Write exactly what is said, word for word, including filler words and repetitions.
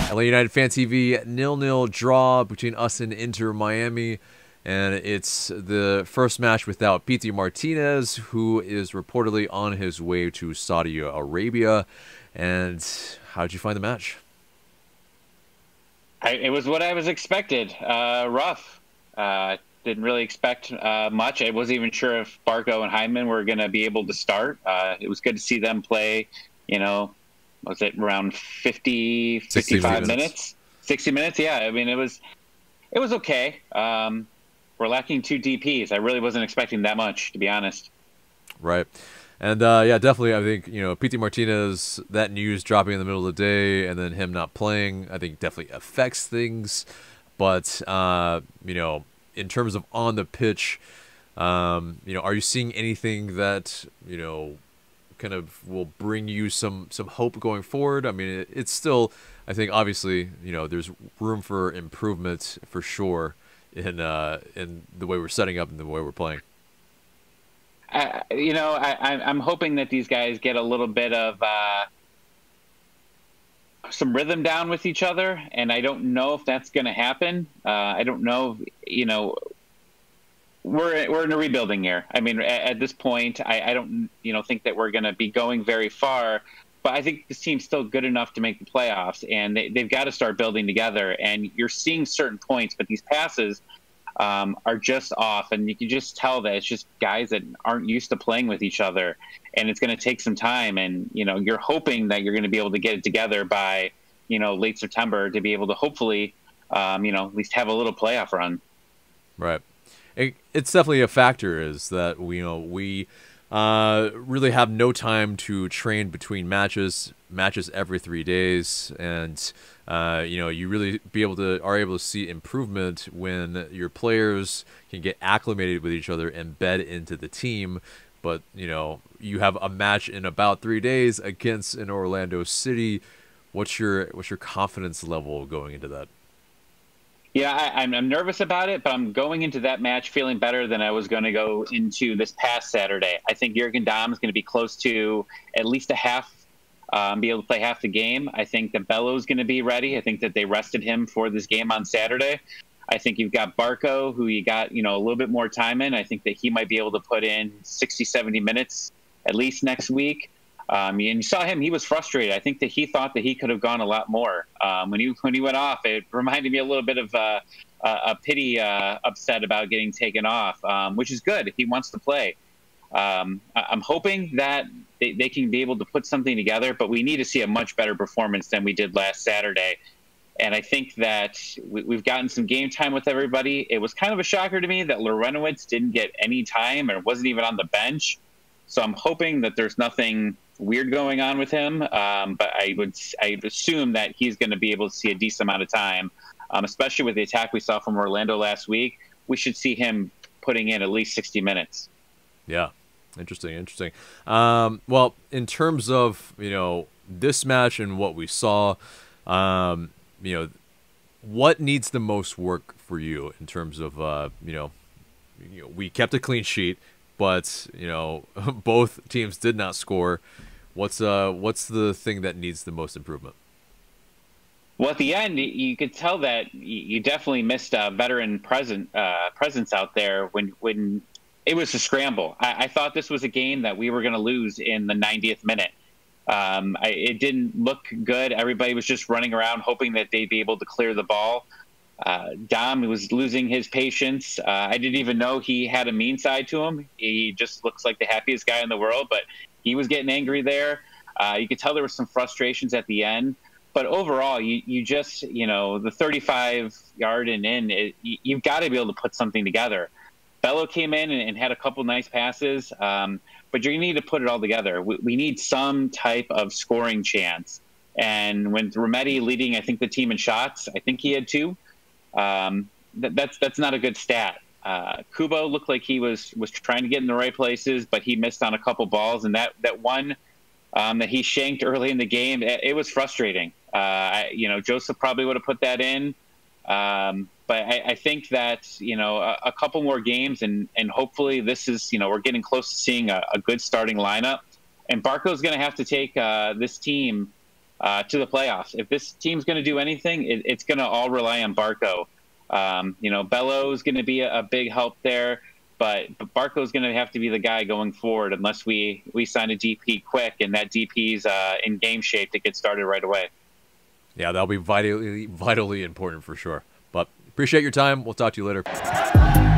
L A United Fan T V nil nil draw between us and Inter Miami. And it's the first match without Pity Martinez, who is reportedly on his way to Saudi Arabia. And how did you find the match? I, it was what I was expected. Uh, rough. Uh, didn't really expect uh, much. I wasn't even sure if Barco and Hyman were going to be able to start. Uh, it was good to see them play, you know, was it around fifty, fifty-five minutes. minutes? sixty minutes, yeah. I mean, it was it was okay. Um, we're lacking two D Ps. I really wasn't expecting that much, to be honest. Right. And, uh, yeah, definitely, I think, you know, Pity Martinez, that news dropping in the middle of the day and then him not playing, I think definitely affects things. But, uh, you know, in terms of on the pitch, um, you know, are you seeing anything that, you know, kind of will bring you some, some hope going forward? I mean, it, it's still, I think, obviously, you know, there's room for improvement for sure in, uh, in the way we're setting up and the way we're playing. Uh, you know, I, I'm hoping that these guys get a little bit of uh, some rhythm down with each other, and I don't know if that's going to happen. Uh, I don't know, if, you know, we're we're in a rebuilding year. I mean, at, at this point, I, I don't, you know, think that we're going to be going very far. But I think this team's still good enough to make the playoffs, and they, they've got to start building together. And you're seeing certain points, but these passes Um, are just off, and you can just tell that it's just guys that aren't used to playing with each other, and it's going to take some time. And you know, you're hoping that you're going to be able to get it together by, you know, late September to be able to hopefully, um, you know, at least have a little playoff run. Right. It, it's definitely a factor is that we, you know, we uh, really have no time to train between matches, matches every three days, and Uh, you know, you really be able to are able to see improvement when your players can get acclimated with each other and bed into the team. But you know, you have a match in about three days against an Orlando City. What's your what's your confidence level going into that? Yeah, I, I'm, I'm nervous about it, but I'm going into that match feeling better than I was going to go into this past Saturday. I think Jurgen Damm is going to be close to at least a half. Um, be able to play half the game. I think that Bello's going to be ready. I think that they rested him for this game on Saturday. I think you've got Barco, who you got, you know, a little bit more time in. I think that he might be able to put in sixty, seventy minutes at least next week. Um, and you saw him; he was frustrated. I think that he thought that he could have gone a lot more. Um, when he when he went off, it reminded me a little bit of uh, a Pity uh, upset about getting taken off, um, which is good if he wants to play. Um, I'm hoping that they, they can be able to put something together, but we need to see a much better performance than we did last Saturday. And I think that we, we've gotten some game time with everybody. It was kind of a shocker to me that Lorenowitz didn't get any time and wasn't even on the bench. So I'm hoping that there's nothing weird going on with him. Um, but I would I would assume that he's going to be able to see a decent amount of time, um, especially with the attack we saw from Orlando last week. We should see him putting in at least sixty minutes. Yeah. Interesting, interesting. Um, well, in terms of, you know, this match and what we saw, um, you know, what needs the most work for you in terms of, uh, you know, you know, we kept a clean sheet, but, you know, both teams did not score. What's uh, what's the thing that needs the most improvement? Well, at the end, you could tell that you definitely missed a veteran present uh, presence out there when when. It was a scramble. I, I thought this was a game that we were going to lose in the ninetieth minute. Um, I, it didn't look good. Everybody was just running around hoping that they'd be able to clear the ball. Uh, Dom was losing his patience. Uh, I didn't even know he had a mean side to him. He just looks like the happiest guy in the world, but he was getting angry there. Uh, you could tell there were some frustrations at the end. But overall, you, you just, you know, the thirty-five yard and in, it, you, you've got to be able to put something together. Bello came in and, and had a couple nice passes, um, but you need to put it all together. We, we need some type of scoring chance. And when Remedi leading, I think the team in shots, I think he had two. Um, that, that's that's not a good stat. Uh, Kubo looked like he was was trying to get in the right places, but he missed on a couple balls. And that that one um, that he shanked early in the game, it, it was frustrating. Uh, I, you know, Joseph probably would have put that in. Um, But I, I think that, you know, a, a couple more games and, and hopefully this is, you know, we're getting close to seeing a, a good starting lineup. And Barco's going to have to take uh, this team uh, to the playoffs. If this team's going to do anything, it, it's going to all rely on Barco. Um, you know, Bello is going to be a, a big help there, but, but Barco is going to have to be the guy going forward unless we, we sign a D P quick and that D P's uh, in game shape to get started right away. Yeah, that'll be vitally, vitally important for sure. But appreciate your time. We'll talk to you later.